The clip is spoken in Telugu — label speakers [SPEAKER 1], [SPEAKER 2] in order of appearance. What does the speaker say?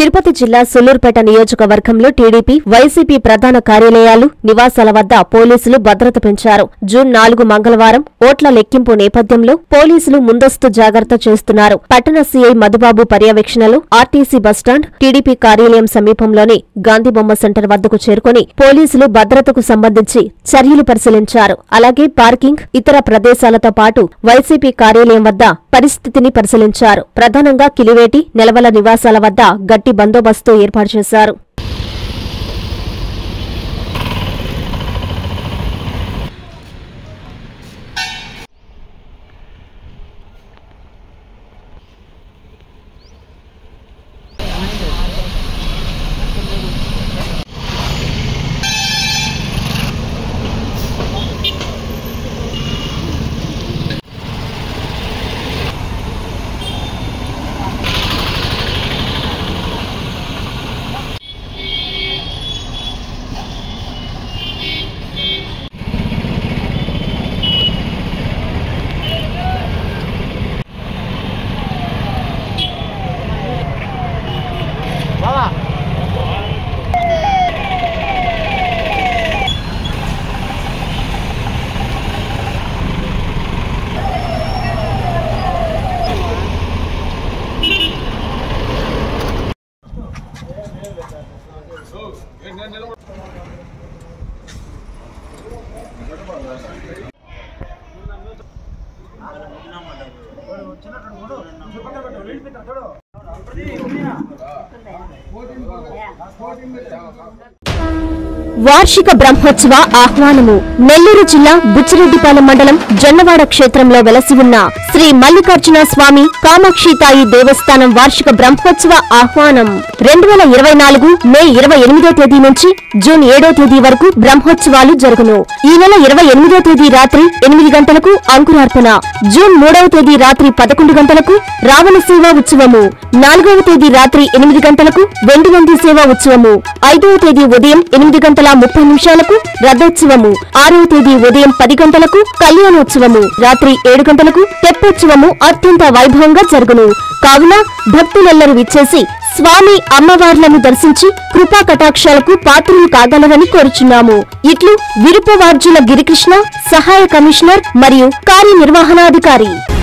[SPEAKER 1] తిరుపతి జిల్లా సుళ్లూరుపేట నియోజకవర్గంలో టీడీపీ, వైసీపీ ప్రధాన కార్యాలయాలు, నివాసాల వద్ద పోలీసులు భద్రత పెంచారు. జూన్ 4 మంగళవారం ఓట్ల లెక్కింపు నేపథ్యంలో పోలీసులు ముందస్తు జాగ్రత్త చేస్తున్నారు. పట్టణ సీఐ మధుబాబు పర్యవేక్షణలో ఆర్టీసీ బస్టాండ్, టీడీపీ కార్యాలయం సమీపంలోని గాంధీబొమ్మ సెంటర్ వద్దకు చేరుకుని పోలీసులు భద్రతకు సంబంధించి చర్యలు పరిశీలించారు. అలాగే పార్కింగ్, ఇతర ప్రదేశాలతో పాటు వైసీపీ కార్యాలయం వద్ద పరిస్థితిని పరిశీలించారు. ప్రధానంగా కిలివేటి, నెలవల నివాసాల వద్ద గట్టి బందోబస్తు ఏర్పాటు చేశారు. వార్షిక బ్రహ్మోత్సవ ఆహ్వానము. నెల్లూరు జిల్లా బుచ్చిరెడ్డిపాలెం మండలం జొన్నవాడ క్షేత్రంలో వెలసి ఉన్న శ్రీ మల్లికార్జున స్వామి కామాక్షితాయి దేవస్థానం వార్షిక బ్రహ్మోత్సవ ఆహ్వానం 2024 మే 28వ తేదీ నుంచి జూన్ 7వ తేదీ వరకు బ్రహ్మోత్సవాలు జరుగును. ఈ నెల 28వ తేదీ రాత్రి 8 గంటలకు అంకురార్పణ, జూన్ 3వ తేదీ రాత్రి 11 గంటలకు రావణ సేవా ఉత్సవము, 4వ తేదీ రాత్రి 8 గంటలకు వెండినంది సేవా ఉత్సవము, 5వ తేదీ ఉదయం 8:30 రథోత్సవము, 6వ తేదీ ఉదయం 10 గంటలకు కళ్యాణోత్సవము, రాత్రి 7 గంటలకు తెప్పోత్సవము అత్యంత వైభవంగా జరుగును. కావున భక్తులెల్లరూ విచ్చేసి స్వామి అమ్మవార్లను దర్శించి కృపా కటాక్షాలకు పాత్రలు కాగలరని కోరుచున్నాము. ఇట్లు విరుపవార్జుల గిరికృష్ణ, సహాయ కమిషనర్ మరియు కార్యనిర్వహణాధికారి.